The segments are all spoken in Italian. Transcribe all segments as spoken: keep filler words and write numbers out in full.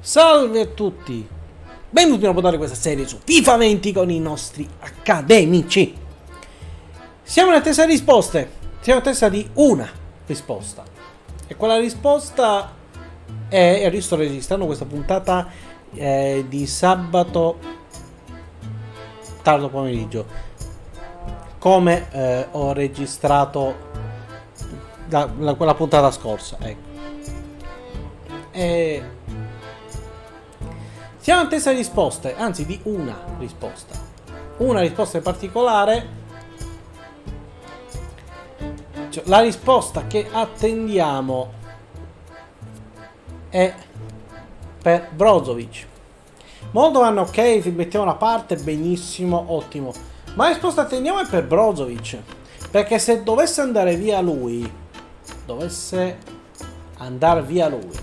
Salve a tutti, benvenuti a una puntata di questa serie su FIFA venti con i nostri accademici. Siamo in attesa di risposte, siamo in attesa di una risposta. E quella risposta è, io sto registrando questa puntata eh, di sabato tardo pomeriggio, come eh, ho registrato la, la, quella puntata scorsa, ecco. E siamo in attesa di risposte, anzi di una risposta. Una risposta in particolare. Cioè, la risposta che attendiamo è per Brozovic. Molto vanno ok, ti mettiamo da parte, benissimo, ottimo. Ma la risposta che attendiamo è per Brozovic. Perché se dovesse andare via lui, dovesse andare via lui,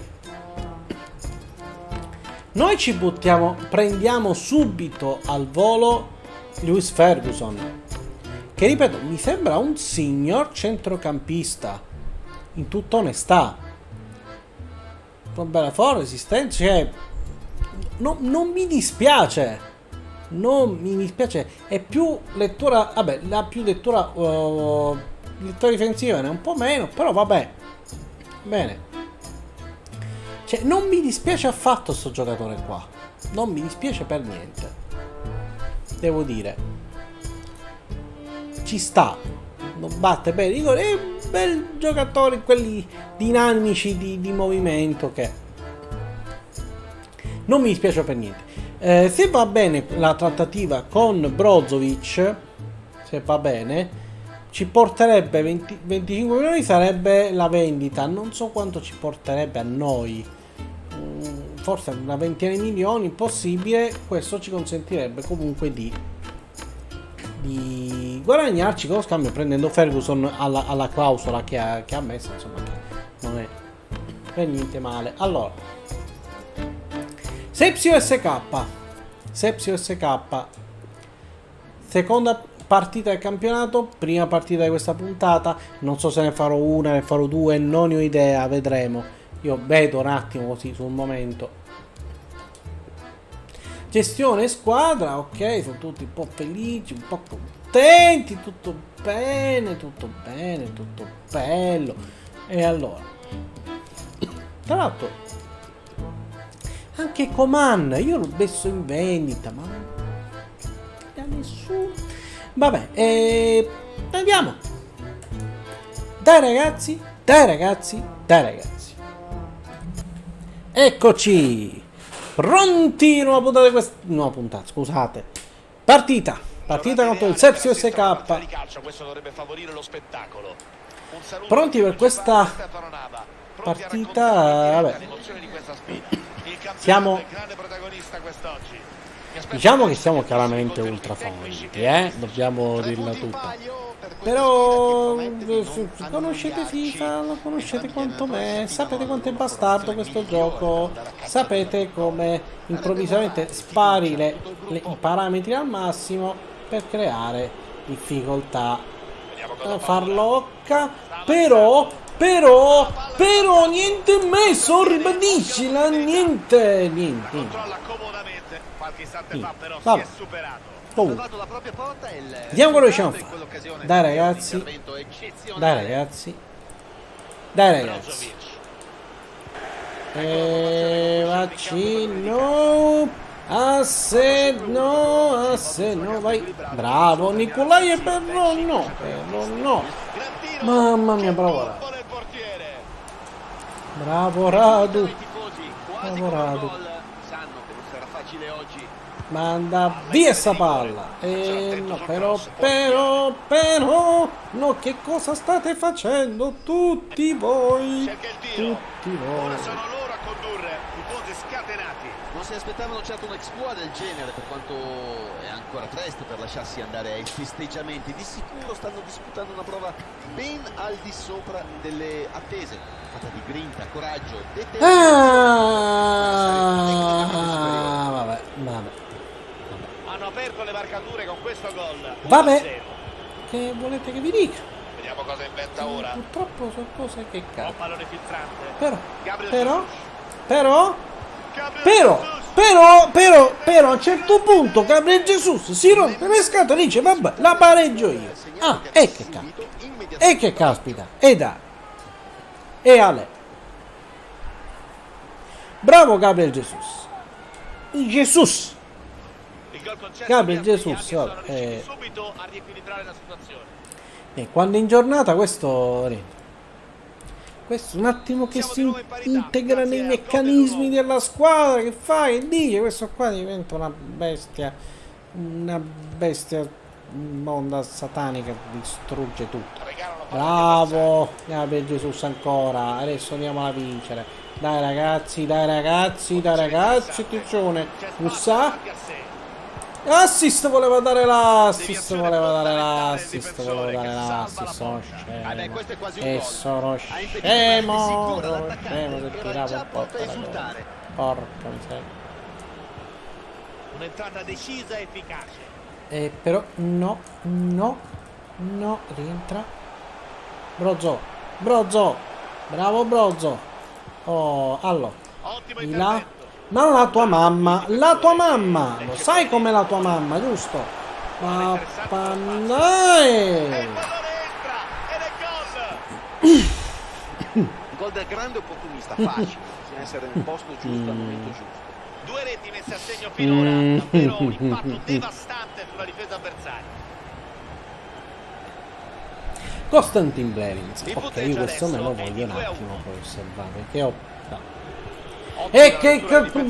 noi ci buttiamo, prendiamo subito al volo Lewis Ferguson, che ripeto, mi sembra un signor centrocampista, in tutta onestà, con bella forza, resistenza, cioè, no, non mi dispiace, non mi dispiace, è più lettura, vabbè, la più lettura, uh, lettura difensiva ne è un po' meno, però vabbè, bene. Cioè, non mi dispiace affatto sto giocatore qua. Non mi dispiace per niente. Devo dire. Ci sta. Non batte bene. Dico, è un bel giocatore, quelli dinamici di, di movimento che... Non mi dispiace per niente. Eh, se va bene la trattativa con Brozovic, se va bene, ci porterebbe venti, venticinque milioni, sarebbe la vendita. Non so quanto ci porterebbe a noi. Forse una ventina di milioni, possibile. Questo ci consentirebbe comunque di di guadagnarci con lo scambio, prendendo Ferguson alla, alla clausola che ha, che ha messo, insomma, che non è per niente male. Allora, Sepsio S K, Sepsio S K, seconda partita del campionato, prima partita di questa puntata. Non so se ne farò una, ne farò due, non ho idea, vedremo. Io vedo un attimo così sul momento. Gestione squadra, ok, sono tutti un po' felici, un po' contenti, tutto bene, tutto bene, tutto bello. E allora, tra l'altro, anche Coman, io l'ho messo in vendita, ma non da nessuno. Vabbè, e andiamo. Dai ragazzi, dai ragazzi, dai ragazzi. Eccoci, pronti, nuova puntata di questa... Nuova puntata, scusate. Partita, partita contro il Sepsio S K. Pronti per questa partita, vabbè. Siamo... Diciamo che siamo chiaramente ultra favoriti, eh? Dobbiamo dirla tutta. Però conoscete FIFA, lo conoscete quanto me, sapete quanto è bastardo questo gioco, sapete come improvvisamente spari le, le, i parametri al massimo per creare difficoltà. Farlocca, però, però, però niente messo, ribadiscila, niente, niente. niente. Vabbè. Comunque, vediamo quello che riusciamo a fare. Dai ragazzi, dai ragazzi, dai ragazzi. E vaccino, asse no, asse no, vai. Bravo Nicolai, e però no, però no. Mamma mia, bravo Radu. Bravo Radu. Bravo Radu. Manda via sta palla. E no, però, però, però, no, che cosa state facendo tutti voi? Tutti voi. Sono loro a condurre, tifosi scatenati. Non si aspettavano certo un exploit del genere, per quanto è ancora presto per lasciarsi andare ai festeggiamenti. Di sicuro stanno disputando una prova ben al di sopra delle attese, fatta di grinta, coraggio, determinazione. Ah, vabbè, vabbè. Hanno aperto le marcature con questo gol. Vabbè, che volete che vi dica? Vediamo cosa inventa ora. Purtroppo sono cose che Un cazzo. pallone filtrante. Però, Gabriel però, Jesus. però, Però, però, però, però a un certo punto Gabriel Jesus si rompe le scatole e dice vabbè, la pareggio io. Ah, e che caspita. E che caspita. E dai. E Ale. Bravo Gabriel Jesus. Jesus. Gabriel Jesus. Eh, eh, quando in giornata questo... Questo un attimo che si integra nei meccanismi della squadra, che fa e dice, questo qua diventa una bestia, una bestia, onda satanica, distrugge tutto. Bravo, Gabriel Jesus ancora, adesso andiamo a vincere. Dai ragazzi, dai ragazzi, dai ragazzi, Ticcione, Musa. Assist voleva dare l'assist, voleva dare l'assist, voleva dare l'assist, sono scemo. E sono scemo, sono scemo se tiravo un po' la gola. Porca miseria. Un'entrata decisa e efficace. Eh, però no, no, no, rientra. Brozzo, Brozzo, bravo Brozzo. Oh, allora, di là. Ma la tua mamma, la tua mamma, lo sai com'è la tua mamma, giusto? Papà, dai! Gol del grande opportunista, facile, bisogna essere nel posto giusto al momento giusto. Due reti messe a segno finora, davvero un impatto devastante sulla difesa avversaria. Konstantin Blerinz, ok, io questo me lo voglio un attimo poi osservare, perché ho... E che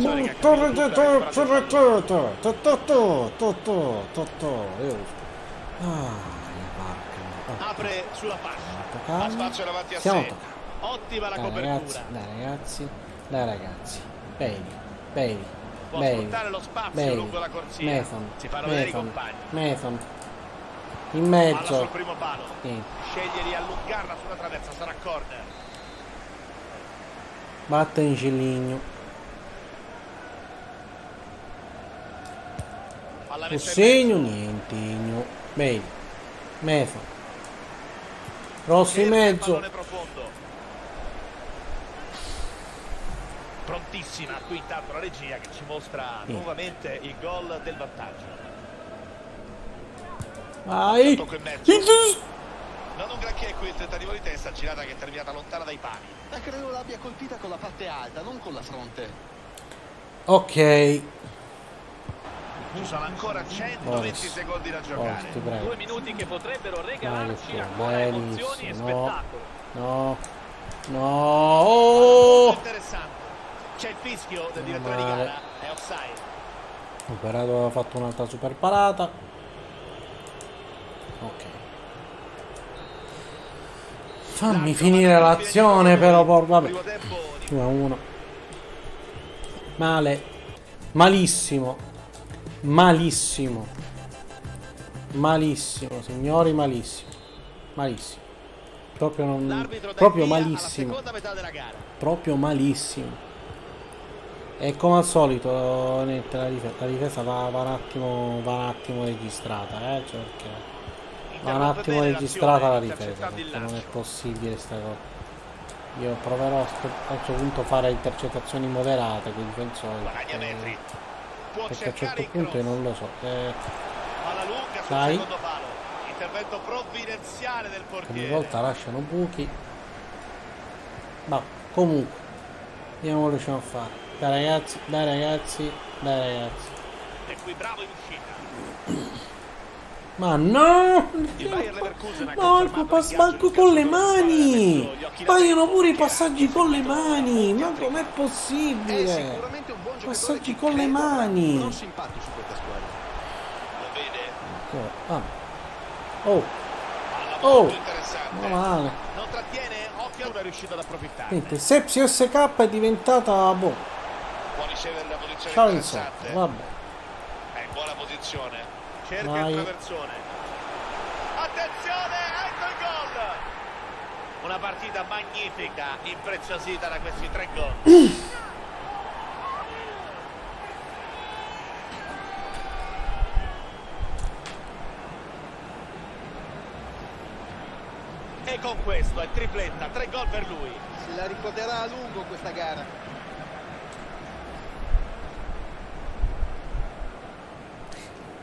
apre sulla fascia, ha spazio davanti a sé. Ottima la copertura. Dai ragazzi, dai ragazzi, bene, bene, può sfruttare lo spazio lungo la corsia. Methon, si fanno vedere i compagni. Methon, in mezzo. Sul primo palo. Sceglie di allungarla sulla traversa, sarà corner. Batte in Ciligno. Un segno, niente. Bene. Mezzo. Rossi in mezzo. Prontissima qui intanto la regia che ci mostra sì. nuovamente il gol del vantaggio. Vai. Non un granché qui il tentativo di testa, girata che è terminata lontana dai pali. Ma credo l'abbia colpita con la parte alta, non con la fronte. Ok. Ci sono ancora centoventi secondi da giocare. Forti, Due minuti che potrebbero regalarci ancora emozioni e no. spettacolo. No. No. Oh. Interessante. C'è il fischio del direttore di gara. È offside. Operato, ha fatto un'altra super parata. Ok. Fammi finire l'azione però, por... vabbè. uno a uno. Male. Malissimo. Malissimo. Malissimo, signori, malissimo. Malissimo. Proprio non... Proprio malissimo. Proprio malissimo. E come al solito, la difesa, la difesa va, va un attimo, va un attimo registrata, eh, cioè perché... Va un attimo registrata la difesa, perché non è possibile sta cosa. Io proverò a questo punto fare intercettazioni moderate con i difensori. Perché, perché a un certo punto io non lo so. Eh, dai. Intervento provvidenziale del portiere. Ogni volta lasciano buchi. Ma comunque, vediamo cosa riusciamo a fare. Dai ragazzi, dai ragazzi, dai ragazzi. E qui bravo in uscita. Ma no! Marco, manco con le mani! Sbagliano pure i passaggi con le mani! Ma com'è possibile? Passaggi con le mani! Non simpatico su questa squadra. Lo vede? Ah. Oh! Oh! Non male! Non trattiene, occhio, è riuscito ad approfittare. Niente, Sepsi S K è diventata boh. Può ricevere la posizione Ciao interessante. insomma, vabbè. È in buona posizione. Cerca Vai. il traversone. Attenzione, ecco il gol! Una partita magnifica, impreziosita da questi tre gol. E con questo è tripletta, tre gol per lui. Se la ricorderà a lungo questa gara.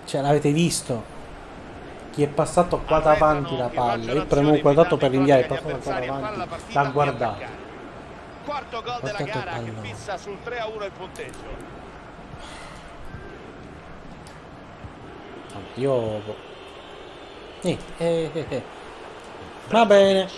Cioè, l'avete visto? Chi è passato qua davanti la palla, il premo quadrato per rinviare, è passato qua davanti, l'ha guardato. Quarto gol della gara che fissa sul tre a uno il punteggio. Io... Eh, eh, eh, eh. Va bene.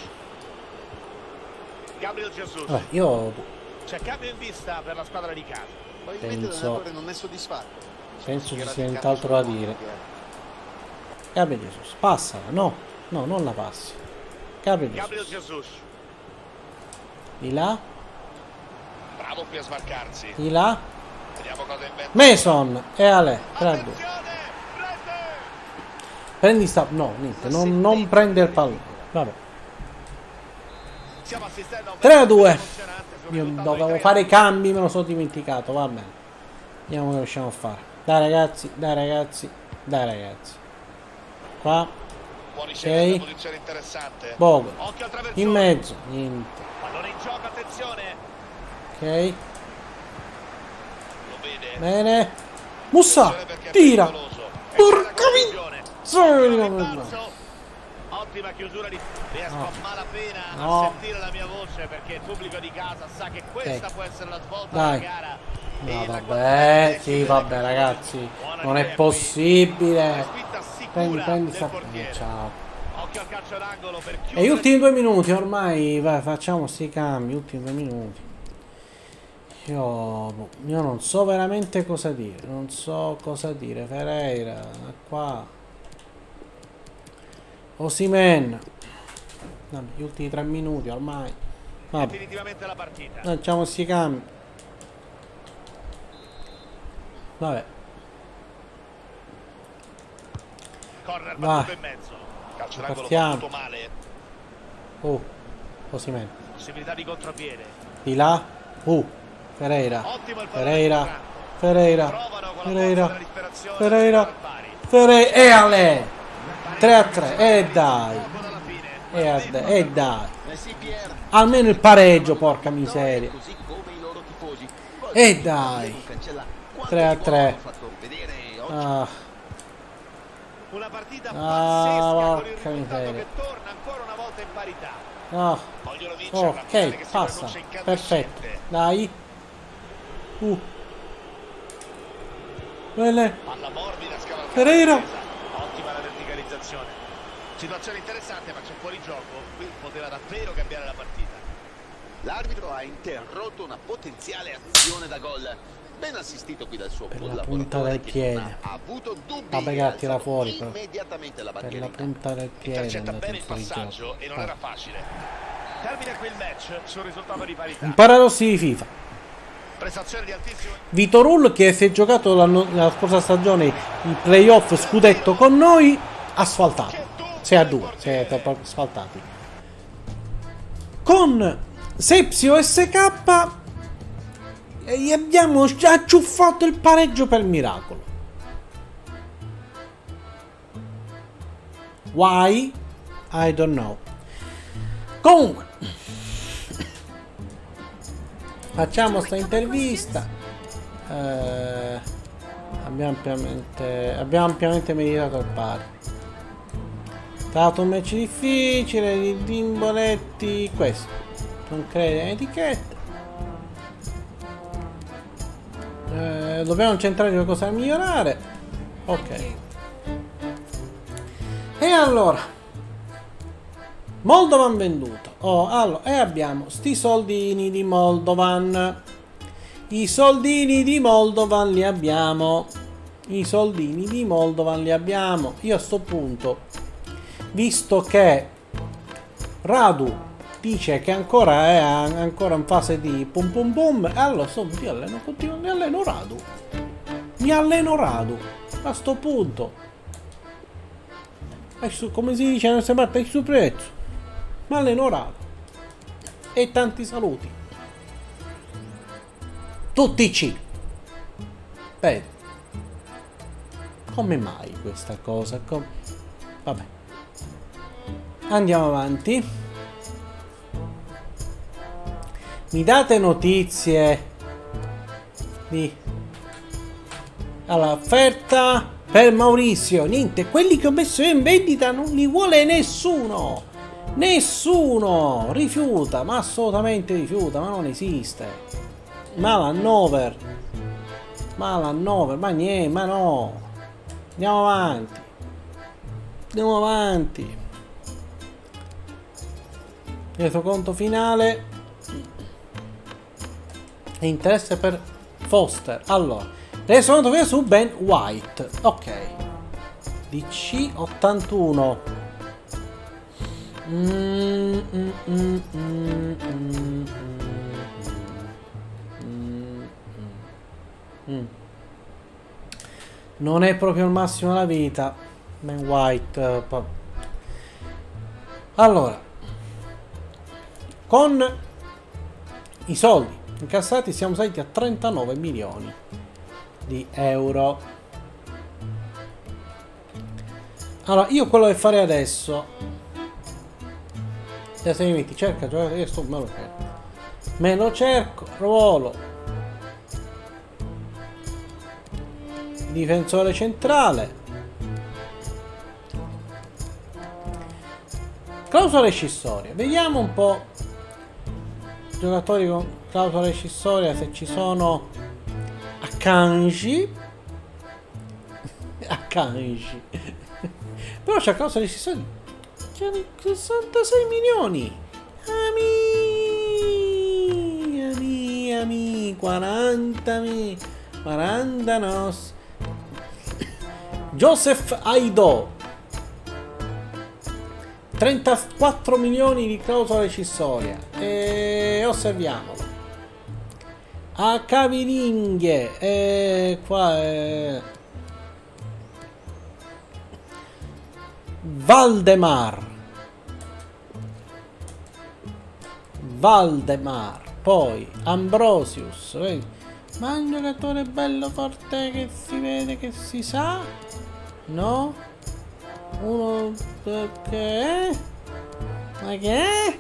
Gabriel Jesus. Vabbè, io... C'è cambio in vista per la squadra di casa. Probabilmente Penso- l'allenatore non è soddisfatto. Penso ci sia nient'altro da dire. Gabriel Jesus, passala, no, no, non la passi. Gabriel Gabriel Jesus, Jesus. di là, Bravo qui a smarcarsi. di là, Vediamo cosa inventa. Mason, e Ale, tre a due. Attenzione! Rete! Prendi sta... no, niente, non, non prende il pallone, vabbè. Stiamo assistendo a un tre a due. emozionante sul Io risultato dovevo di fare i tre a due. cambi, me lo sono dimenticato, va bene. Vediamo che riusciamo a fare. Dai ragazzi, dai ragazzi, dai ragazzi. Qua, Può ricevere ok. una posizione interessante. Bogo, Occhio al traversone. in mezzo, niente. Pallone in gioco, attenzione. Ok, Lo vede. bene. Mussa, Attenzione perché è tira. pericoloso. E Porca c'è la mi... conclusione. Sì, Rimbalzo. Ottima chiusura di... Riesco No. a malapena No. a sentire la mia voce perché il pubblico di casa sa che questa Ecco. può essere la svolta Dai. della gara. No, E la vabbè, quantità sì, di vabbè chiudere ragazzi, buona non è idea qui. Una possibile. spinta sicura Prendi, prendi del sta... portiere. Ciao. Occhio al calcio d'angolo per E chiudere. gli ultimi due minuti ormai, vai, facciamo sti cambi, ultimi due minuti. Io, boh, io non so veramente cosa dire, non so cosa dire. Ferreira, qua. Osimhen. Vabbè, gli ultimi tre minuti ormai. Vabbè, Definitivamente la partita. facciamo sti cambi. Vabbè, Corner vai. battuto in mezzo. Calcio d'angolo Partiamo. battuto male. oh, Osimhen. Possibilità di contropiede. Di là, uh, Ferreira. Ottimo il pallone Ferreira, entrante. Ferreira, Provano con la Ferreira, forza della disperazione Ferreira, a giocare al pari. Ferreira, e Ale! tre a tre, e dai, Poco dalla fine. e, a- e dai. Eh sì, Pier. Almeno il pareggio, porca miseria. Così come i loro tifosi. E dai. Non cancella quanto tre a ti tre. hanno fatto vedere oggi. Ah, Una partita Ah, pazzesca con il porca risultato miseria. che torna ancora una volta in parità. no. Vogliono vincere una finale Ok, che si passa. pronuncia incandescente. Perfetto. Dai. Uh. Bene. Palla morbida, scavalcata. Ferreira. in difesa. Ottima la verticalizzazione. Situazione interessante, ma c'è fuori gioco. Qui poteva davvero cambiare la partita. L'arbitro ha interrotto una potenziale azione da gol. Ben assistito qui dal suo Per la collaboratore punta del che piede. non ha avuto dubbi. Vabbè, che e ha la tira alzato fuori, però. immediatamente la Per la bandierina. punta del piede è Intercetta andato bene in il fuori passaggio gioco. e non Ah. era facile. Termina qui il match sul risultato di parità. Un paradosso di FIFA. Prestazione di altissimo. Vito Rull, che si è giocato l'anno- la scorsa stagione i playoff scudetto con noi, asfaltato. sei a due, sei proprio asfaltati. Con Sepsio S K e gli abbiamo acciuffato il pareggio per miracolo. Why? I don't know. Comunque, facciamo sta intervista. Eh, abbiamo ampiamente abbiamo ampiamente meritato il pari. È stato un match difficile di Dimboletti. Questo non crede in etichetta. Eh, dobbiamo centrare qualcosa da migliorare. Ok. E allora, Moldovan venduto. Oh, allora, e abbiamo sti soldini di Moldovan. I soldini di Moldovan li abbiamo. I soldini di Moldovan li abbiamo. Io a sto punto, visto che Radu dice che ancora è ancora in fase di pum pum pum, allora sto, mi alleno, continuo, mi alleno Radu. Mi alleno Radu. A sto punto. E su, come si dice nel parte su prezzo. Mi alleno Radu. E tanti saluti. Tutti C. Vedi. Come mai questa cosa? Com- Vabbè. Andiamo avanti. Mi date notizie di... Allora, offerta per Maurizio. Niente, quelli che ho messo in vendita non li vuole nessuno. Nessuno rifiuta, ma assolutamente rifiuta, ma non esiste. Ma l'Hannover, ma l'Hannover, ma niente, ma no. Andiamo avanti. Andiamo avanti. Dietro conto finale. Interesse per Foster. Allora, adesso conto finale su Ben White. Ok. D C ottantuno. Mm, mm, mm, mm, mm, mm, mm. Non è proprio il massimo della vita. Ben White. Uh, allora, con i soldi incassati siamo saliti a trentanove milioni di euro. Allora, io quello che farei adesso, adesso mi metti cerca giocare, io sto, me lo cerco, me lo cerco, ruolo difensore centrale, clausola rescissoria. Vediamo un po' giocatori con clausola rescissoria, se ci sono. Akanji Akanji però c'è clausola rescissoria, c'è sessantasei milioni. Ami ami ami quaranta mi quaranta nos. Joseph Aido, trentaquattro milioni di clausola rescissoria. E osserviamolo. A Caviringhe. E qua è Valdemar. Valdemar. Poi Ambrosius. Ma un giocatore bello forte che si vede, che si sa. No? Uno perché? Ma che è?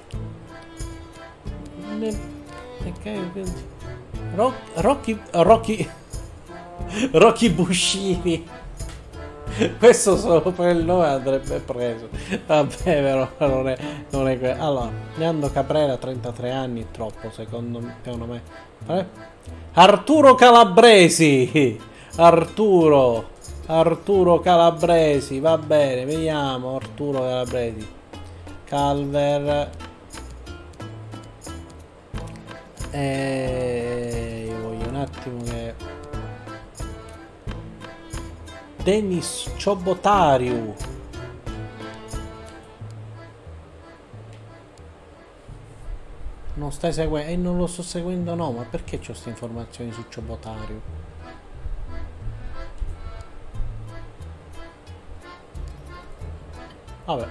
Rocky Rocky Rocky Bushiri. Questo solo per il nome andrebbe preso. Vabbè, però non è, non è quello. Allora, Leandro Caprera, trentatré anni, troppo secondo me, secondo me. Eh? Arturo Calabresi. Arturo Arturo Calabresi, va bene, vediamo. Arturo Calabresi. Calver. E io voglio un attimo che Dennis Ciobotariu. Non stai seguendo? E eh, non lo sto seguendo, no, ma perché c'ho queste informazioni su Ciobotariu? Vabbè.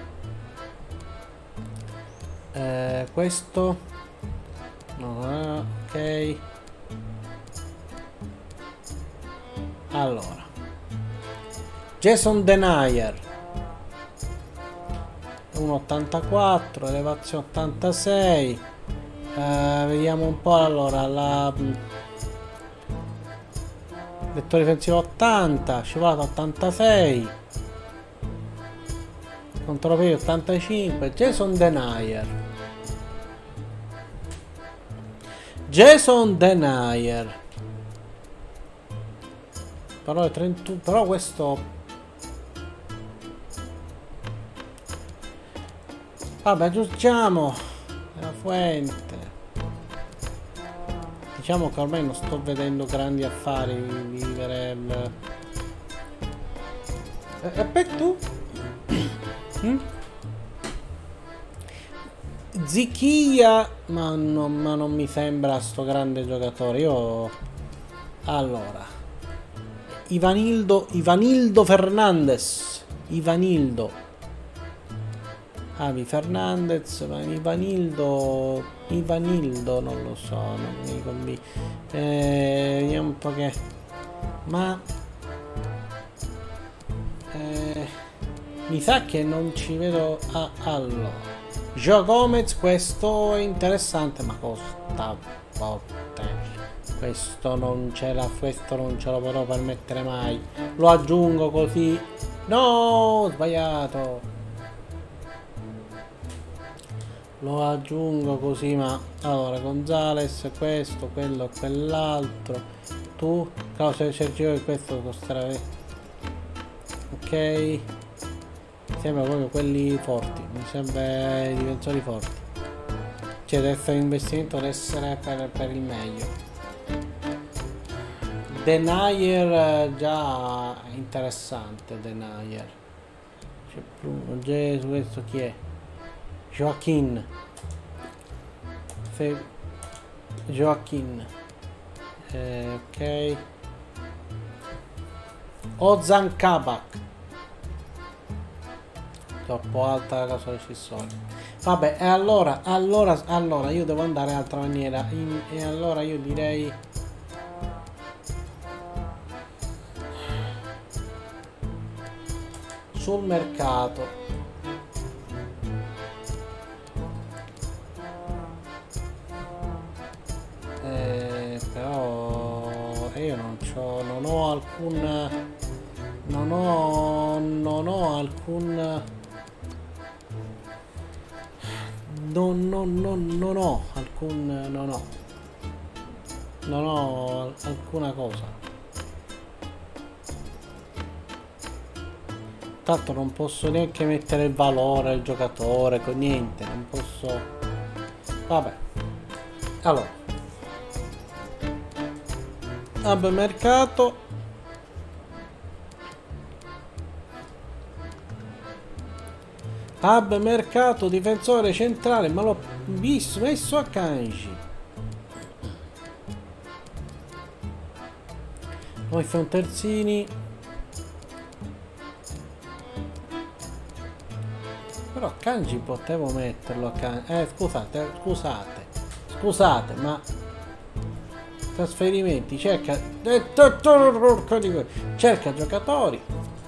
Eh, questo no, ok. Allora, Jason Denayer uno virgola ottantaquattro, elevazione ottantasei. Uh, vediamo un po'. Allora, la vettore difensivo ottanta, scivolata ottantasei, controllo ottantacinque. Jason Denayer. Jason Denayer. Però è trentuno, però questo vabbè, aggiungiamo la Fuente. Diciamo che ormai non sto vedendo grandi affari vivere il... E, e per tu? mm? Zichia, ma non, ma non mi sembra sto grande giocatore. Io allora Ivanildo Ivanildo Fernandez Ivanildo Avi Fernandez, Ivanildo Ivanildo non lo so, non mi convince. Eh, vediamo un po' che... Ma eh, mi sa che non ci vedo. Ah, allora Joe Gomez, questo è interessante, ma costa botte, Questo non ce la, questo non ce lo potrò permettere mai. Lo aggiungo così. No, ho sbagliato. Lo aggiungo così, ma allora Gonzales, questo, quello, quell'altro. Tu, Claudio Sergio, e questo costerà. Ok. Sembra proprio quelli forti. Mi sembra i difensori forti. Cioè deve essere un investimento, deve essere per, per il meglio. Denayer già interessante. Denayer. C'è Bruno Gesù, questo chi è? Joaquin. Fe... Joaquin. Eh, ok. Ozan Kabak. Troppo alta la cosa decisoria. Vabbè, e allora, allora, allora io devo andare in altra maniera. In, e allora io direi sul mercato. Eh, però io non c'ho, non ho alcun, non ho, non ho alcun, non, non, non, non ho alcun, non ho, non ho alcuna cosa. Tanto non posso neanche mettere il valore al giocatore, con niente, non posso. Vabbè. Allora. Hub mercato. Hub mercato, difensore centrale, ma l'ho visto, messo a Kanji. Poi fa un terzini. Però Kanji potevo metterlo a Kanji. Eh scusate, scusate, scusate, ma trasferimenti, cerca cerca giocatori.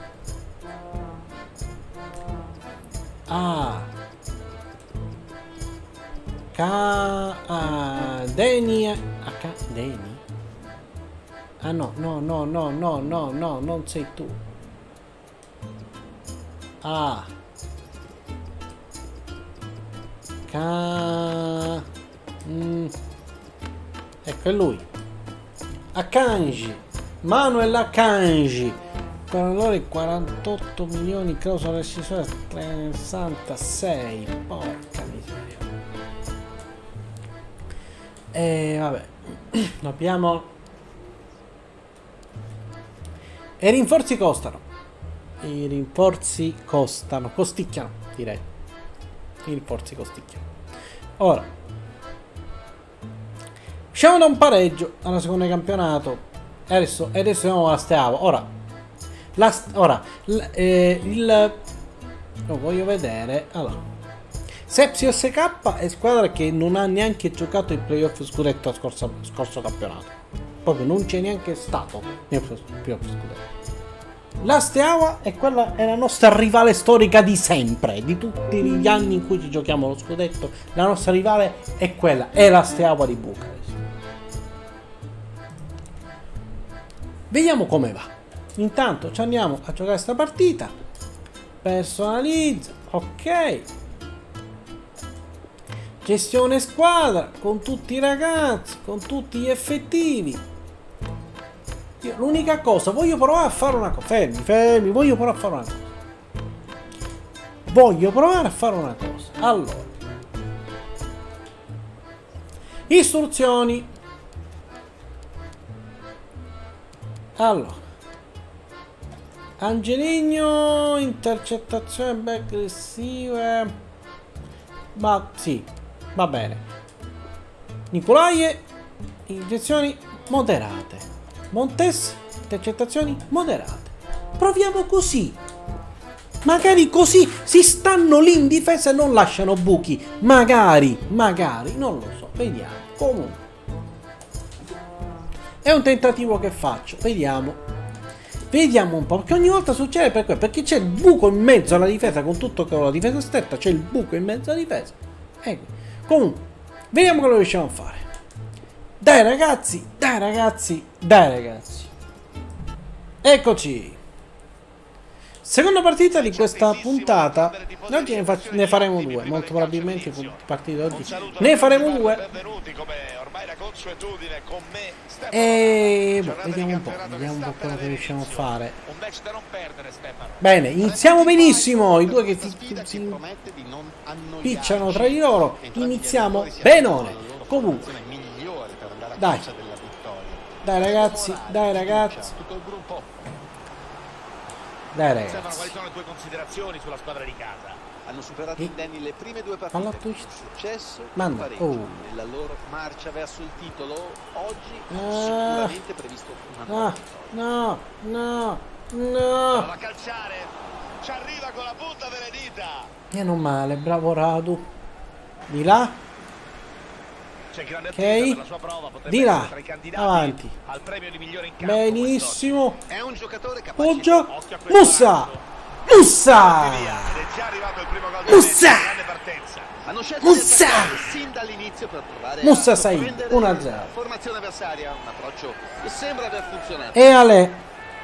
Ah, Ka ah, Deni ah, Deni ah no no no no no no no non sei tu. Ah, Ka mm. Ecco, è lui. Akanji, Manuel Akanji, valore quarantotto milioni, clausola rescissoria sessantasei, porca miseria. E vabbè, dobbiamo. E i rinforzi costano. I rinforzi costano, costicchiano, direi. I rinforzi costicchiano. Ora. Usciamo da un pareggio alla seconda campionato e adesso, e adesso andiamo alla Steaua. Ora, la, ora l, eh, il lo voglio vedere. Allora, Sepsi S K è squadra che non ha neanche giocato il playoff scudetto a scorso, scorso campionato. Proprio non c'è neanche stato nel playoff scudetto. La Steaua è quella, è la nostra rivale storica di sempre, di tutti gli anni in cui ci giochiamo lo scudetto. La nostra rivale è quella, è la Steaua di Bucarest. Vediamo come va. Intanto ci andiamo a giocare questa partita. Personalizza. Ok. Gestione squadra. Con tutti i ragazzi. Con tutti gli effettivi. L'unica cosa. Voglio provare a fare una cosa. Fermi, fermi. Voglio provare a fare una cosa. Voglio provare a fare una cosa. Allora. Istruzioni. Allora, Angeligno, intercettazione aggressive, ma sì, va bene. Nicolaie, iniezioni moderate. Montes, intercettazioni moderate. Proviamo così. Magari così si stanno lì in difesa e non lasciano buchi. Magari, magari, non lo so, vediamo. Comunque. È un tentativo che faccio, vediamo. Vediamo un po', perché ogni volta succede per questo, perché c'è il buco in mezzo alla difesa, con tutto che ho la difesa stretta, c'è il buco in mezzo alla difesa. Ecco. Comunque, vediamo cosa riusciamo a fare. Dai ragazzi, dai ragazzi, dai ragazzi. Eccoci. Seconda partita di questa puntata. Oggi ne, fa ne faremo due. Molto probabilmente partite oggi ne faremo due. E boh, vediamo un po', vediamo un po' quello che riusciamo a fare. Bene, iniziamo benissimo. I due che si, si picciano tra di loro. Iniziamo benone. Comunque, dai, dai ragazzi, dai ragazzi. Dai ragazzi. Quali sono le tue considerazioni sulla squadra di casa? Hanno superato indenni le prime due Alla partite con successo e pareggio. Oh. Nella loro marcia verso il titolo oggi Ah. sicuramente previsto una nuova No, vittoria. no, no, no. Va a calciare, ci arriva con la punta delle dita. Meno male, bravo Radu. Di là. C'è grande Ok. attesa per la sua prova, potrebbe Di là. essere tra i candidati Avanti. al premio di migliore in campo. Benissimo. È un giocatore capace Poggia. Occhio a questo Mussa. lancio. Mussa. Ed è già arrivato il primo gol del Mussa. Messi, grande partenza. Hanno scelto Mussa. di attaccare sin dall'inizio per provare Mussa a Said, sorprendere uno a zero. la formazione avversaria, un approccio che sembra aver funzionato. E Ale.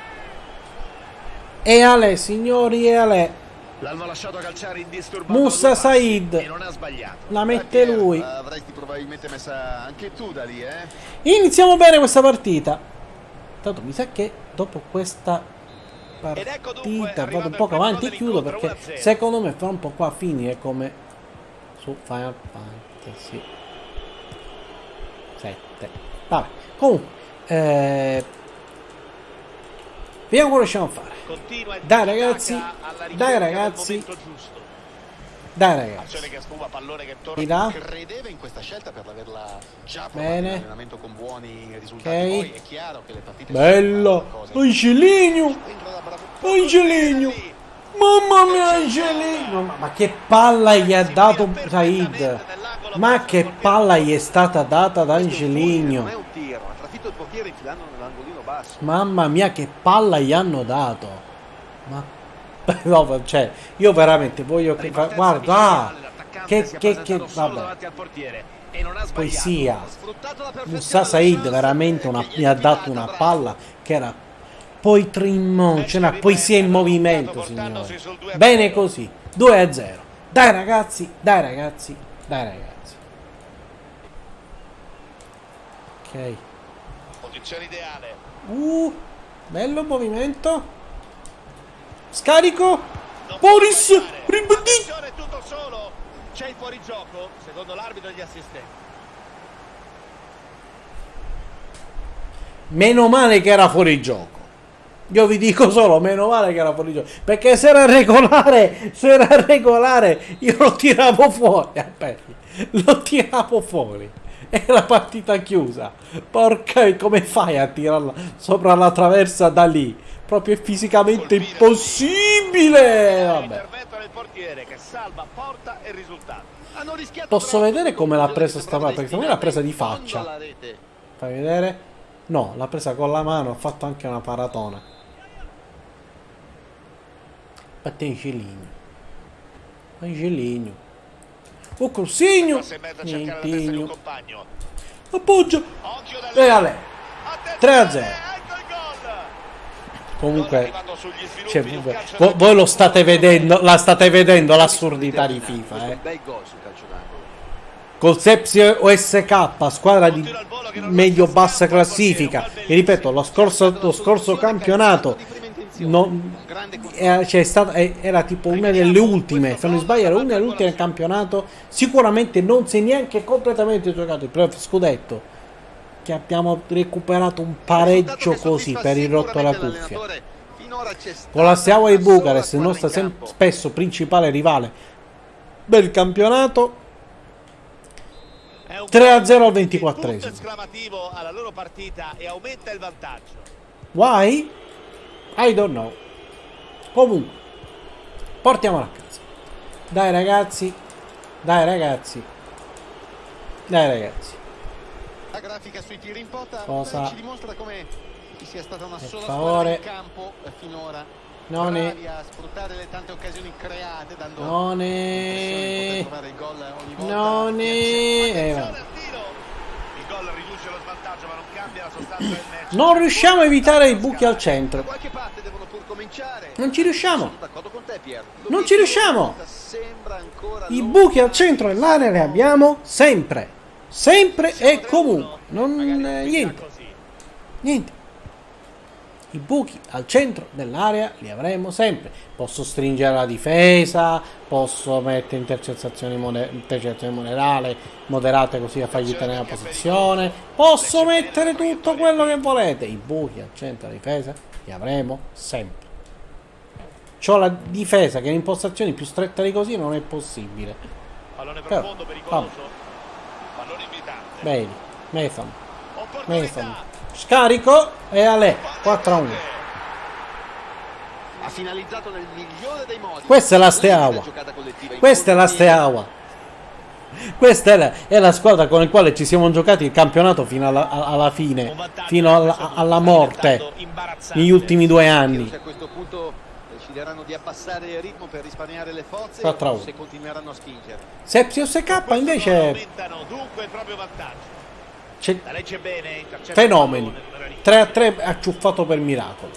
E Ale, signori, e Ale. L'hanno lasciato calciare indisturbato. Mussa a due passi Said. e non ha sbagliato. La mette lui. Avresti probabilmente messa anche tu da lì, eh? Iniziamo bene questa partita. Tanto mi sa che dopo questa Ed ecco dunque, partita vado un arrivato po' il primo avanti e gol chiudo dell'incontro, perché uno a zero. secondo me fa un po' qua a finire come su Final Fantasy sette. Vabbè, comunque eh, vediamo cosa riusciamo a fare. Continua e Dai, tiki-taka ragazzi, alla ricerca dai, del ragazzi. momento giusto. Dai ragazzi, Azione che sfuma, pallone che di torna. là. Credeva in questa scelta per averla già provata Bene. in allenamento con buoni risultati. Ok. Poi è chiaro che le partite Bello. Angelino. Angelino. Mamma mia, Angelino. Ma, ma che palla gli ha dato Said. Ma che palla gli è stata data da Non è Angelino. un tiro, ha trafitto il portiere infilando nell'angolino basso. Mamma mia, che palla gli hanno dato. Ma no, cioè, io veramente voglio che fa... guarda, ah, che che che vabbè. Poesia. Mussa Said veramente una, mi ha dato una palla che era poi trimmo, c'è una poesia in movimento, signore. Bene così, due a zero. Dai ragazzi, dai ragazzi, dai ragazzi. Ok. Posizione ideale. Uh, bello movimento. Scarico. Boris, ribadì. Attenzione, tutto solo. C'è il fuorigioco, secondo l'arbitro e gli assistenti. Meno male che era fuori gioco. Io vi dico solo, meno male che era fuori gioco. Perché se era regolare, se era regolare, io lo tiravo fuori. Aspetta, lo tiravo fuori. E la partita chiusa. Porca, come fai a tirarla sopra la traversa da lì? Proprio fisicamente impossibile. Vabbè. Intervento del portiere che salva porta e risultato. Hanno rischiato Posso troppo. vedere come l'ha presa sta palla? Perché secondo me l'ha presa di faccia. Fondo alla rete. Fai vedere? No, l'ha presa con la mano, ha fatto anche una paratona. Aspetta, Angelino. Angelino. Oh, Corsigno. Passa in mezzo a cercare la testa di un Nientinho. compagno. Appoggia. Occhio da E Ale. tre a zero. Ecco il gol. Comunque, Cioè, cioè, voi, voi- voi lo state vedendo, la state vedendo l'assurdità di FIFA, Questo è eh. un bel gol sul calcio d'angolo. Col Sepsi O S K, squadra di medio bassa classifica. E ripeto, lo scorso, lo scorso campionato non, era, cioè, è stata, era tipo una delle ultime, se non mi sbaglio, era una delle ultime del campionato. Sicuramente non si è neanche completamente giocato il playoff scudetto, che abbiamo recuperato un pareggio così per il rotto alla cuffia. Con la Steaua di Bucarest, il nostro sem- spesso principale rivale del campionato. tre a zero al ventiquattresimo. Punto esclamativo alla loro partita e aumenta il vantaggio. Why? I don't know. Comunque, portiamola a casa. Dai ragazzi, dai ragazzi, dai ragazzi. La grafica sui tiri in porta Cosa? ci dimostra come ci sia stata una Per sola favore. squadra in campo finora. Non è- Bravi a sfruttare le tante occasioni create, dando Non l'impressione di è... poter trovare il gol ogni volta. Non è... Eh, Attenzione vabbè. al tiro. Il gol riduce riduce lo svantaggio, ma non cambia la sostanza del match. Non riusciamo a evitare i buchi al centro. Da qualche parte devono pur cominciare. Non ci riusciamo. Sono d'accordo con te, Pier. Non ci riusciamo. Sembra ancora I buchi al centro dell'area li abbiamo sempre. Sempre e comunque. Non eh, niente. Niente. I buchi al centro dell'area li avremo sempre. Posso stringere la difesa, posso mettere intercettazioni, moder intercettazioni moderate, moderate così da fargli tenere la posizione. Posso mettere tutto quello che volete. I buchi al centro della difesa li avremo sempre. C'ho la difesa che in impostazioni più stretta di così non è possibile. Pallone Però, profondo, pericoloso. Pallone invitante. Vedi, Mason. Mason. Scarico e Ale. quattro a uno. Ha finalizzato nel migliore dei modi. Questa è la Steaua. Questa è la Steaua. Questa è la, è la squadra con la quale ci siamo giocati il campionato fino alla, alla fine, fino alla, alla morte, negli ultimi due anni. A questo punto decideranno di abbassare il ritmo per risparmiare le forze quattro a uno. se continueranno a spingere. Sepsius K invece Dunque il proprio vantaggio. c'è La legge bene, fenomeni. tre a tre acciuffato per miracolo.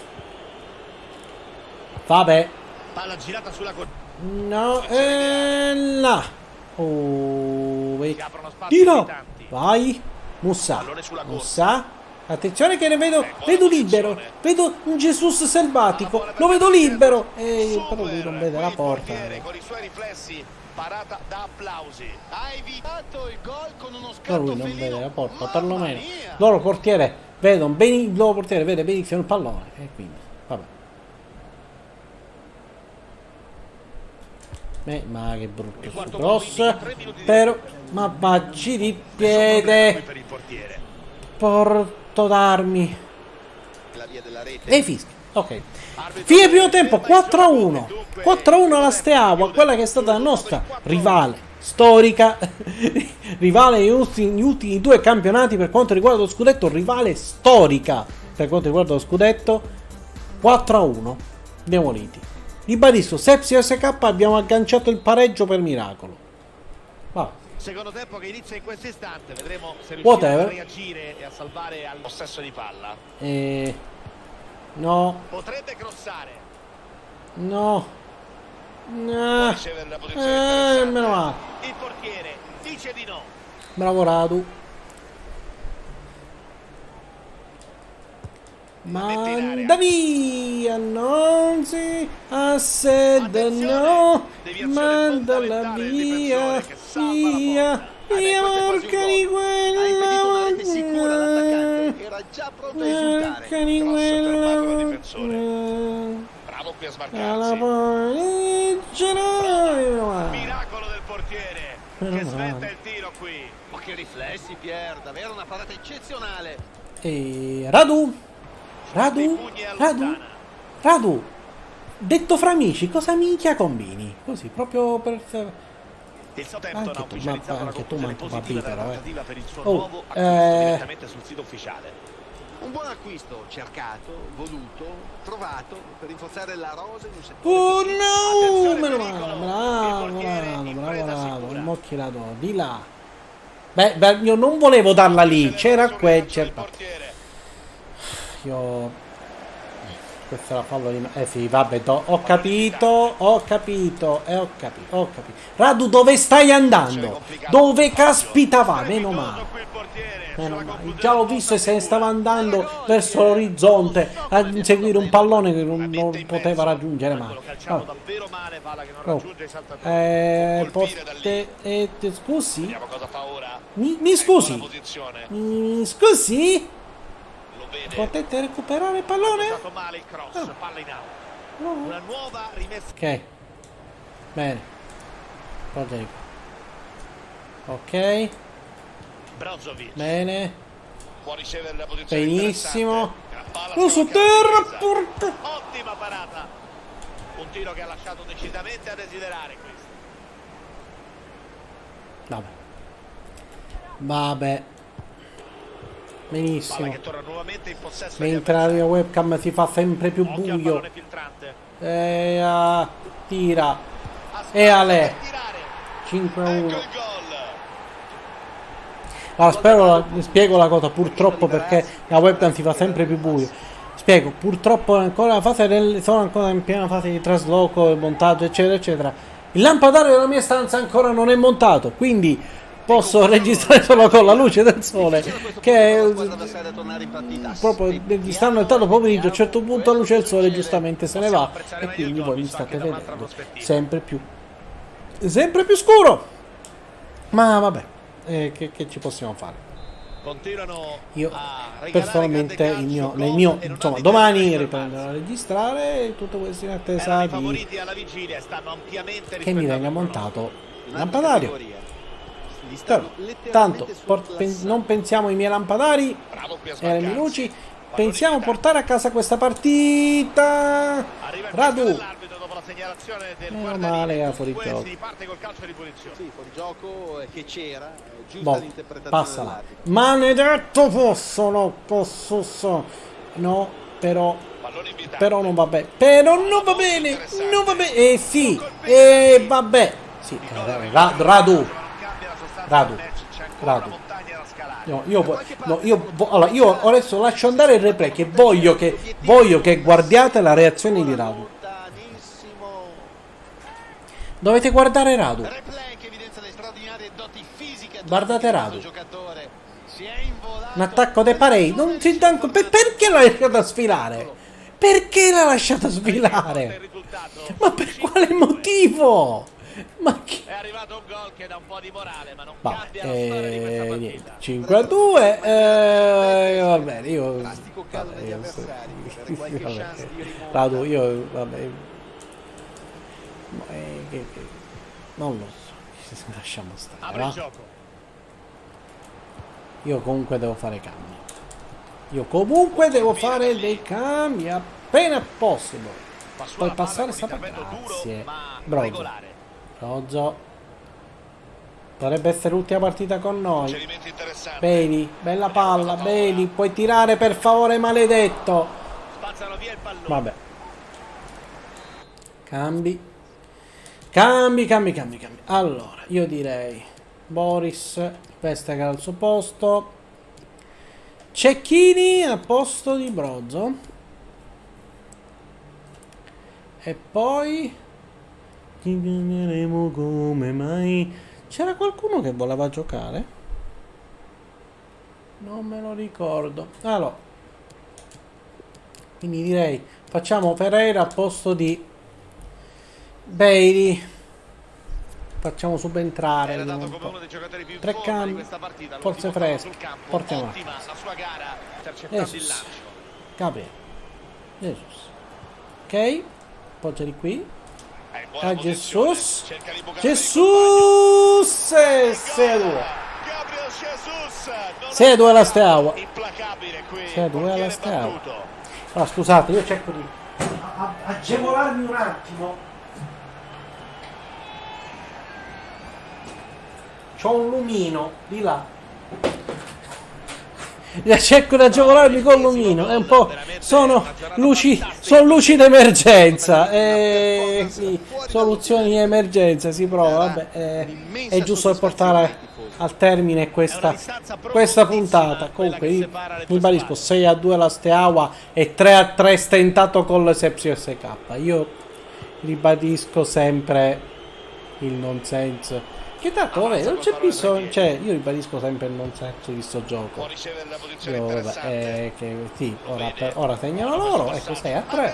Vabbè. Palla girata sulla corda. No, e là. Oh, tiro. Vai. Musa. Musa. Attenzione che ne vedo, vedo libero. Vedo un Jesus selvatico. Lo vedo libero. E però lui non vede la porta. Con i suoi riflessi, parata da applausi. Ha evitato il gol con uno Però scatto lui non felino. vede la porta, Mamma perlomeno. mia. Loro portiere vedono bene, il loro portiere vede benissimo il pallone. E quindi, vabbè. Eh, ma che brutto cross. Però, ma baggi di piede. Per il portiere. Porto d'armi. La via della rete. E fischia. Ok. Fine primo tempo, quattro a uno. quattro a uno alla Steaua, quella che è stata la nostra rivale storica. Rivale negli ultimi, negli ultimi due campionati per quanto riguarda lo scudetto. Rivale storica per quanto riguarda lo scudetto. quattro a uno. Demoliti. Ribadisco, Sepsi S K abbiamo agganciato il pareggio per miracolo. Va. Secondo tempo che inizia in questo istante, vedremo se Whatever. riuscirà a reagire e a salvare al possesso di palla. E... No. Potrebbe crossare. No. No. Ricevere la posizione Eh, interessante. meno male. Il portiere dice di no. Bravo Radu. Manda via, non si assede, no, mandala via, via, via, porca di Ha impedito una rete sicura all'attaccante. quella, Era già pronto a esultare. porca di quella, Bravo qui a alla smarcarsi. porta, Miracolo del portiere Meno che male. sventa il tiro qui. Ma che riflessi, Pier, davvero una parata eccezionale. e Radu, Radu, Radu, Radu, detto fra amici, cosa minchia combini? Così, proprio per... Il suo tempo Anche ha tu, ufficializzato ma- la anche tu, conclusione manco positiva papì, della però, eh. trattativa per il suo Oh, nuovo acquisto eh. direttamente sul sito ufficiale. Un buon acquisto, cercato, voluto, trovato per rinforzare la rosa in un settore. Oh così- no, Attenzione, meno pericolo. male, Il bravo, portiere bravo, in bravo, preda bravo, sicura. il mocchilato, di là. Beh, beh, io non volevo darla lì, c'era qui, c'era... Io... Questa è la fallo di... Eh sì, vabbè, do- ho capito, ho capito, e eh, ho capito, ho capito. Radu, dove stai andando? Dove caspita va? Meno male. Meno male. Già l'ho visto e se ne stava andando verso l'orizzonte a inseguire un pallone che non, non poteva raggiungere mai. Vabbè. davvero male, palla che non Oh. raggiunge esattamente. Eh, Può colpire da lì. pote- eh, te- scusi? Vediamo cosa fa ora. Mi, mi È in scusi? buona posizione. Mi scusi? Lo vede. Potete recuperare il pallone? Ha usato male il cross, Ah. palla in out. No. Una nuova rimessa. Ok. Bene. Prosegue. Ok. Brozovic. Bene. Può ricevere la posizione Benissimo. interessante. Gran palla Oh, su sciocca terra, difesa. porca. Ottima parata. Un tiro che ha lasciato decisamente a desiderare questo. Vabbè. Vabbè. Palla Benissimo. che torna nuovamente in possesso degli Mentre la avversari. webcam si fa sempre più Occhio al buio. pallone filtrante. E ah, tira. Aspetta E Ale. per tirare. cinque a Ecco uno. il gol. Ora spero, la, spiego la cosa, purtroppo, perché la webcam si fa sempre più buio. Spiego, purtroppo ancora la fase del, sono ancora in piena fase di trasloco, montaggio, eccetera, eccetera. Il lampadario della mia stanza ancora non è montato, quindi posso registrare solo con la luce del sole, che è, proprio registrando il tardo pomeriggio, a un certo punto la luce del sole giustamente se ne va, e quindi voi mi state vedendo sempre più sempre più scuro. Ma vabbè, eh, che, che ci possiamo fare? Io personalmente il mio, nel mio, insomma, domani riprenderò a registrare, tutto questo in attesa di che mi venga montato il lampadario. Però, tanto pen non pensiamo ai miei lampadari e alle mie luci, pensiamo a portare a casa questa partita. Radu, meno male era fuori gioco. Boh, passala. Maledetto posso, no, posso, so. No, però, però non va bene. Però non va bene, non va bene. Eh sì, e eh, vabbè. Sì, Radu. Radu, Radu. No, io, no, io, allora, io adesso lascio andare il replay, che voglio che voglio che guardiate la reazione di Radu. Dovete guardare Radu. Guardate Radu. Un attacco dei parei. Non si dà per, perché l'ha lasciata sfilare? Perché l'ha lasciata sfilare? Ma per quale motivo? Ma che... È arrivato un gol che dà un po' di morale, ma non vabbè, cambia la storia di questa partita. Niente, cinque a due, eh, va bene, io... Vabbè, io vabbè, Radu, io... Vabbè... Eh, che, che, non lo so, lasciamo stare, va? Io comunque devo fare cambi. Io comunque devo fare dei cambi appena possibile. Puoi passare sta partita. Grazie. Brozo. Brozo. Dovrebbe essere l'ultima partita con noi. Bailey, bella palla, Bailey. Puoi tirare per favore, maledetto. Vabbè. Cambi. Cambi, cambi, cambi, cambi. Allora, io direi Boris Vestager al suo posto. Cecchini al posto di Brozo. E poi ti chiameremo come mai. C'era qualcuno che voleva giocare? Non me lo ricordo. Allora, quindi direi facciamo Pereira al posto di Bailey. Facciamo subentrare tre cambi, forze fresche, portiamo a Jesus, Gabriele, Jesus, ok, appoggiali qui, a Jesus, Jesus, sei a due, sei a due alla Steaua, sei a due alla Steaua. Allora scusate, io cerco di agevolarmi un attimo. C'ho un lumino di là. Cerco di agevolarmi col lumino. È un po'. Sono luci. Sono luci d'emergenza. Eh, sì, soluzioni di emergenza. Si prova. Vabbè, eh, è giusto portare al termine questa, questa puntata. Comunque, mi ribadisco: sei a due alla Steaua e tre a tre stentato con l'Esepsio S K. Io ribadisco sempre il nonsense. Che tanto, vabbè, non c'è bisogno, cioè, io ribadisco sempre il non senso di sto gioco. Io, vabbè, eh, che, sì, ora, per, ora segnano loro, ecco, sei a tre.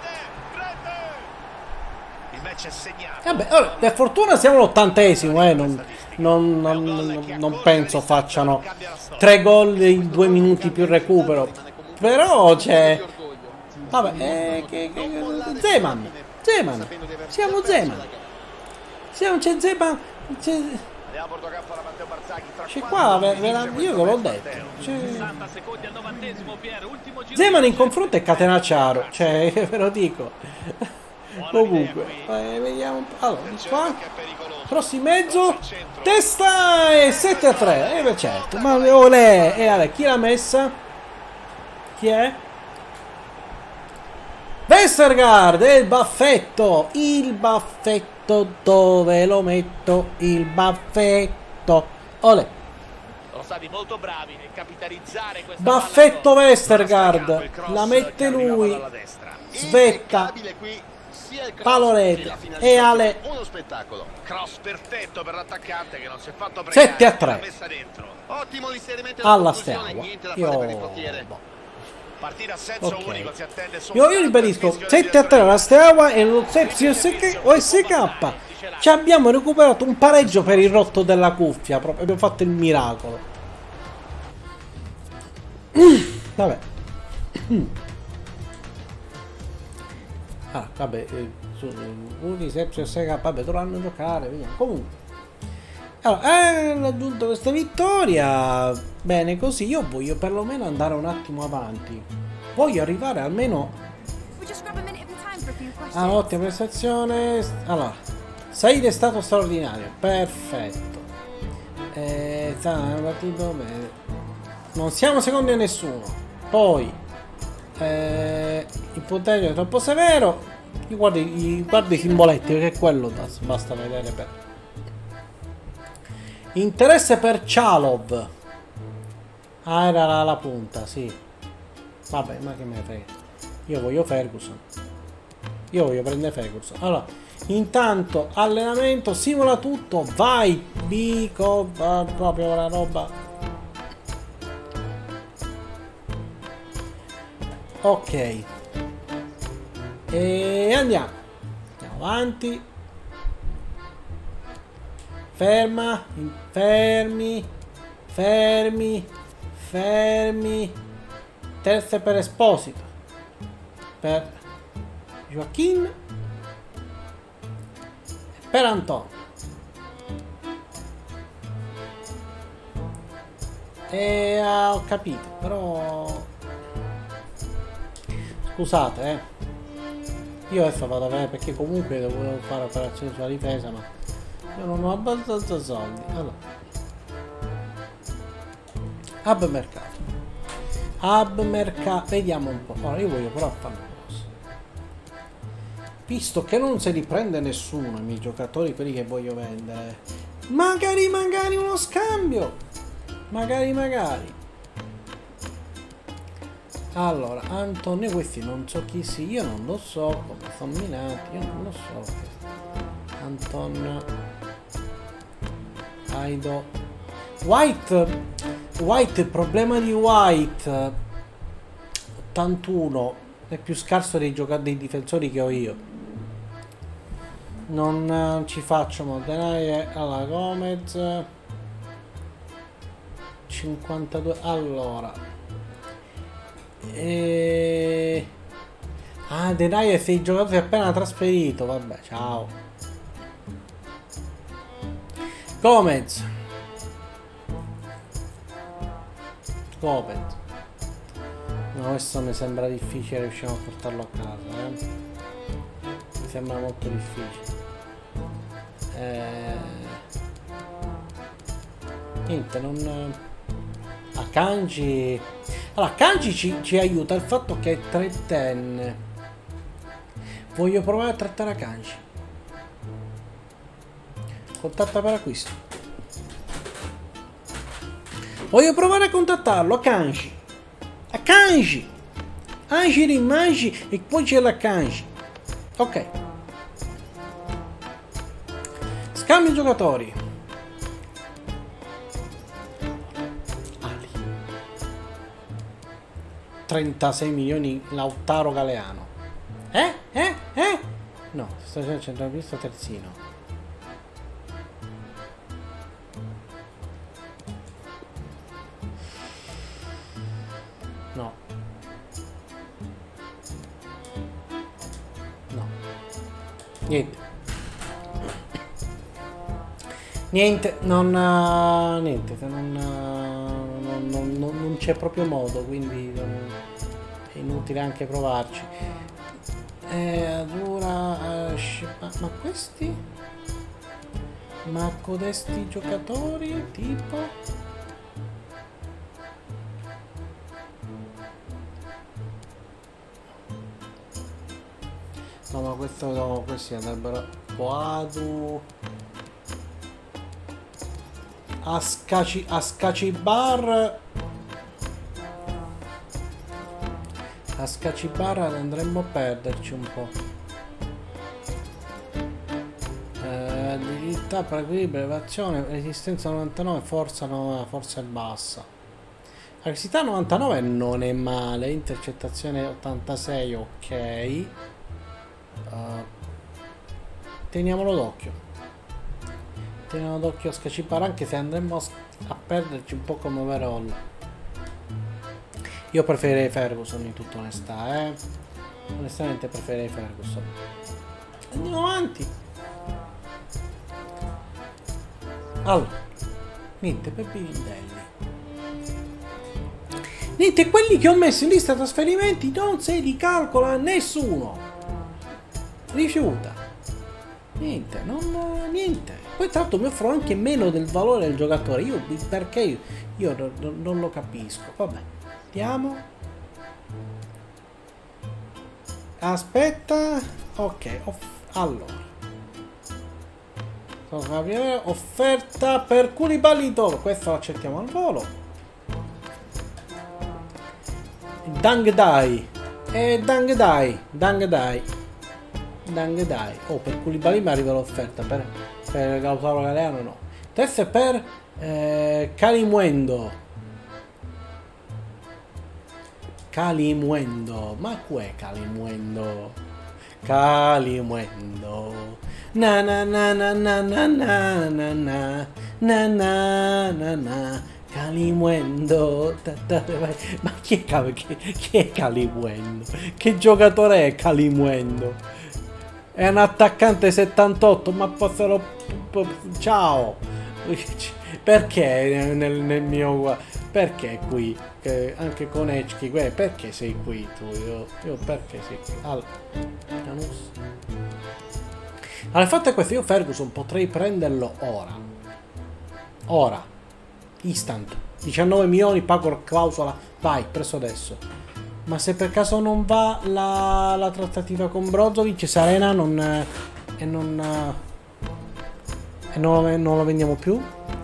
Vabbè, ora, per fortuna siamo all'ottantesimo, eh, non, non, non, non, non penso facciano tre gol in due minuti più recupero. Però c'è... Vabbè, eh, che, che, Zeman, Zeman, siamo Zeman. Siamo, c'è Zeman... C'è qua, ve, ve la, io ve l'ho detto. Zeman in confronto è catenacciaro, cioè ve lo dico. Comunque, eh, vediamo un po'. Allora, di qua, cross in mezzo, testa e sette a tre. Eh, certo, ma olè, e allora, chi l'ha messa? Chi è? Vestergaard, e il baffetto, il baffetto. Dove lo metto il baffetto? Olè. stati molto bravi nel capitalizzare questa baffetto Westergaard, la mette lui, svetta, Paloret e Ale. Uno spettacolo. Cross perfetto per l'attaccante che non si è fatto pregare. sette a tre. Messa dentro. Ottimo l'inserimento alla Steaua. Steaua. Io... Partita a senso okay. unico, si attende io, io ribadisco sette a tre la Steaua e lo Sepsi O S K. Ci abbiamo recuperato un pareggio per il rotto della cuffia. Proprio abbiamo fatto il miracolo. Mm, vabbè. Mm. Ah, vabbè, eh, Uni, Sepsi O S K, vabbè, dovranno giocare, vediamo. Comunque. Allora, eh, raggiunto questa vittoria. Bene così, io voglio perlomeno andare un attimo avanti. Voglio arrivare almeno a un'ottima prestazione. Allora, Said è stato straordinario. Perfetto. Eh, non siamo secondi a nessuno. Poi eh, il punteggio è troppo severo. Guardi, guardi i simboletti, perché è quello basta vedere per... Interesse per Chalov. Ah, era la, la punta, sì. Vabbè, ma che me ne frega. Io voglio Ferguson. Io voglio prendere Ferguson. Allora, intanto allenamento, simula tutto. Vai, Bico, va, proprio la roba. Ok. E andiamo. Andiamo avanti. Ferma, fermi, fermi, fermi. Terze per Esposito. Per Joaquin. Per Antonio. E uh, ho capito, però... Scusate, eh. Io adesso vado a vedere perché comunque dovevo fare operazioni sulla difesa, ma... Io non ho abbastanza soldi. Allora. Hub mercato. Hub mercato. Vediamo un po'. Ora io voglio però fare una cosa. Visto che non se li prende nessuno i miei giocatori, quelli che voglio vendere. Magari magari uno scambio. Magari magari. Allora, Antonio, questi non so chi sia. Io non lo so come sono minati. Io non lo so. Anton Aido White White, il problema di White ottantuno è più scarso dei giocatori, dei difensori che ho io. Non uh, ci faccio Montenegro. Allora, Gomez cinquantadue. Allora e... ah, Denai, sei giocatori appena trasferito. Vabbè, ciao. Gomez Gomez no, questo mi sembra difficile riuscire a portarlo a casa, eh? Mi sembra molto difficile. eh... niente, non... a Kanji. Allora, Kanji ci, ci aiuta il fatto che è trentenne. Voglio provare a trattare a Kanji. Contatta per acquisto. Voglio provare a contattarlo a Kanji. A Kanji. Anji rimangi e poi c'è la Kanji. Ok. Scambio giocatori. Ali. trentasei milioni Lautaro Galeano. Eh? Eh? Eh? No, sto facendo centrocampista terzino. No. No. Niente. Niente, non... Uh, niente, non, uh, non, non, non, non c'è proprio modo, quindi non, è inutile anche provarci. Eh, dura... Uh, ma, ma questi? Ma codesti giocatori, tipo... No, ma questo no, questi andrebbero Boadu. a Scaci a Scacibar a Scacibar andremmo a perderci un po'. Eh, abilità per equilibrio, elevazione, resistenza novantanove, forza no, forza è bassa. Aggressività novantanove non è male, intercettazione ottantasei, ok. Uh, teniamolo d'occhio. Teniamolo d'occhio a Scacibar, anche se andremo a perderci un po' come overall. Io preferirei Ferguson in tutta onestà, eh. Onestamente preferirei Ferguson. Andiamo avanti. Allora, niente, Peppi Vindelli. Niente, quelli che ho messo in lista trasferimenti non se li calcola nessuno. Rifiuta. Niente, non niente. Poi tra l'altro mi offro anche meno del valore del giocatore. Io perché io, io non, non lo capisco. Vabbè, andiamo. Aspetta. Ok, allora. Offerta per Koulibaly d'oro. Questo lo accettiamo al volo. Dang Dai. E Dang Dai. Dang Dai. Dang Dai. Oh, per Koulibaly mi arriva l'offerta. Per, per Lautaro Galeano no. Adesso è per eh, Kalimuendo. Kalimuendo. Ma qu'è Kalimuendo? Kalimuendo. Na na na na na na na na na na na na na Kalimuendo. Ma chi è, chi, chi è Kalimuendo? Che giocatore è Kalimuendo? È un attaccante settantotto, ma fossero... Ciao! Perché nel, nel mio... Perché qui? Che anche con Echki, perché sei qui tu? Io, io perché sei qui? Allora, allora, il fatto è questo, io Ferguson potrei prenderlo ora. Ora. Instant. diciannove milioni, pago la clausola, vai, preso adesso. Ma se per caso non va la, la trattativa con Brozovic, Serena non... e non... e non lo, non lo vendiamo più?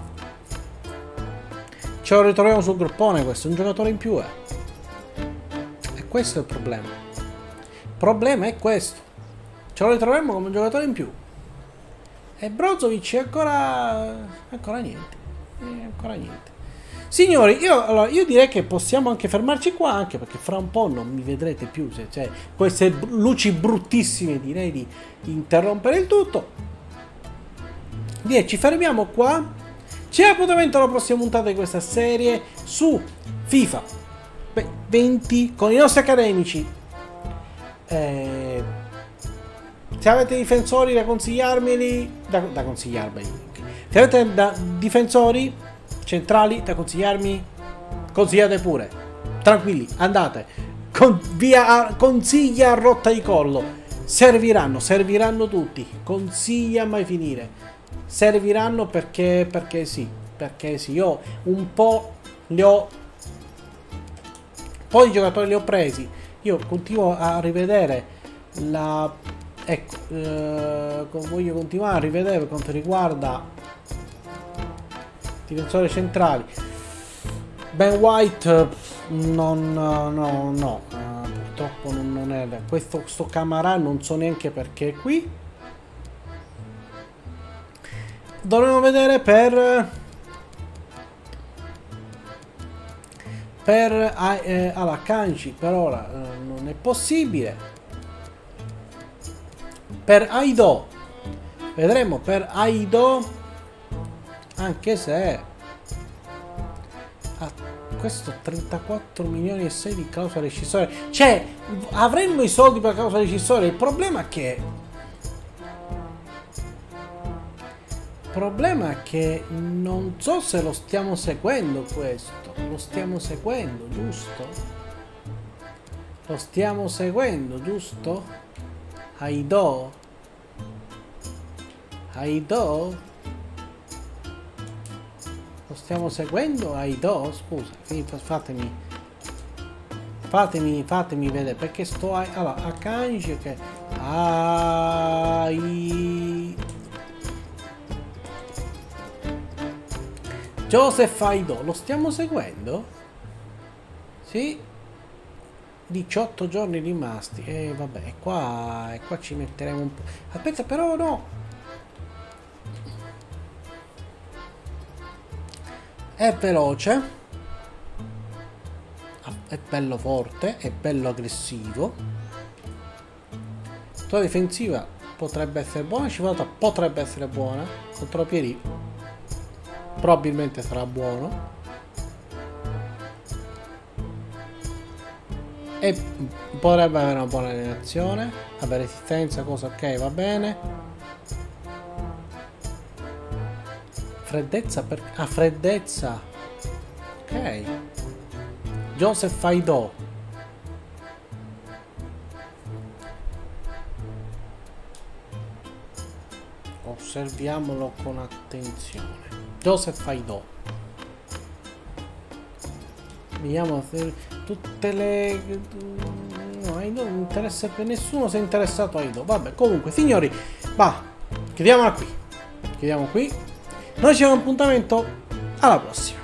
Ce lo ritroviamo sul gruppone questo, un giocatore in più, eh. E questo è il problema. Il problema è questo. Ce lo ritroviamo come un giocatore in più. E Brozovic è ancora... ancora niente. È ancora niente. Signori, io, allora, io direi che possiamo anche fermarci qua, anche perché fra un po' non mi vedrete più. Se, cioè, queste luci bruttissime, direi di interrompere il tutto. Direi, ci fermiamo qua. C'è appuntamento alla prossima puntata di questa serie su FIFA venti con i nostri accademici. Eh, se avete difensori da consigliarmeli, da, da consigliarmeli. Se avete da difensori centrali da consigliarmi, consigliate pure. Tranquilli, andate. Con, via, consiglia a rotta di collo. Serviranno, serviranno tutti. Consiglia a mai finire. Serviranno perché, perché sì, perché sì, io un po' li ho, un po' di giocatori li ho presi, io continuo a rivedere la, ecco, eh, voglio continuare a rivedere per quanto riguarda difensori centrali. Ben White, non, no, no, uh, purtroppo non, non è, questo sto Camara non so neanche perché è qui. Dovremmo vedere per per eh, alla Kanji per ora eh, non è possibile. Per Aido vedremo per Aido, anche se ah, questo trentaquattro milioni e sei di clausola rescissoria, cioè avremmo i soldi per clausola rescissoria. Il problema è che Il problema è che non so se lo stiamo seguendo questo. Lo stiamo seguendo, giusto? Lo stiamo seguendo, giusto? Aido? Aido? Lo stiamo seguendo, Aido? Scusa, fatemi... Fatemi, fatemi vedere, perché sto... A, allora, a Kanji che... Ai... Joseph Aido, lo stiamo seguendo? Sì. diciotto giorni rimasti. E eh, vabbè, qua, qua ci metteremo un po'. Aspetta, però no. È veloce. È bello forte, è bello aggressivo. La difensiva potrebbe essere buona, Civata potrebbe essere buona. Contro Pieri probabilmente sarà buono. E potrebbe avere una buona alienazione. Vabbè, resistenza, cosa ok, va bene. Freddezza per... Ah, freddezza. Ok. Joseph Aido. Osserviamolo con attenzione. Joseph Aido. Vediamo se tutte le... No, Aido non interessa per nessuno, si è interessato a Aido. Vabbè, comunque, signori, va, chiudiamola qui. Chiudiamo qui. Noi ci vediamo appuntamento alla prossima.